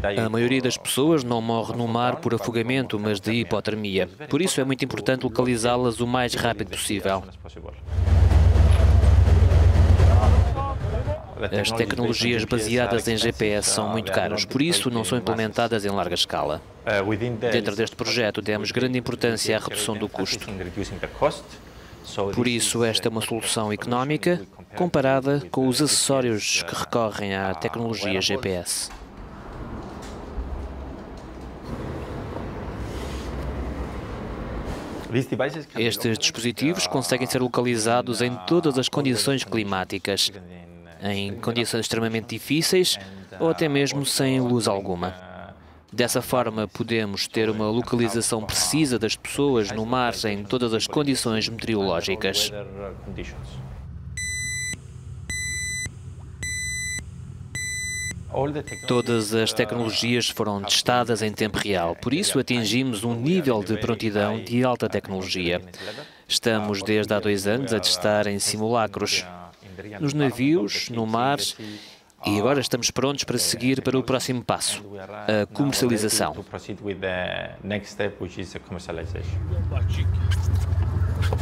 A maioria das pessoas não morre no mar por afogamento, mas de hipotermia. Por isso é muito importante localizá-las o mais rápido possível. As tecnologias baseadas em GPS são muito caras, por isso não são implementadas em larga escala. Dentro deste projeto demos grande importância à redução do custo. Por isso, esta é uma solução económica comparada com os acessórios que recorrem à tecnologia GPS. Estes dispositivos conseguem ser localizados em todas as condições climáticas, em condições extremamente difíceis ou até mesmo sem luz alguma. Dessa forma, podemos ter uma localização precisa das pessoas no mar em todas as condições meteorológicas. Todas as tecnologias foram testadas em tempo real, por isso atingimos um nível de prontidão de alta tecnologia. Estamos desde há 2 anos a testar em simulacros, nos navios, no mar, e agora estamos prontos para seguir para o próximo passo, a comercialização.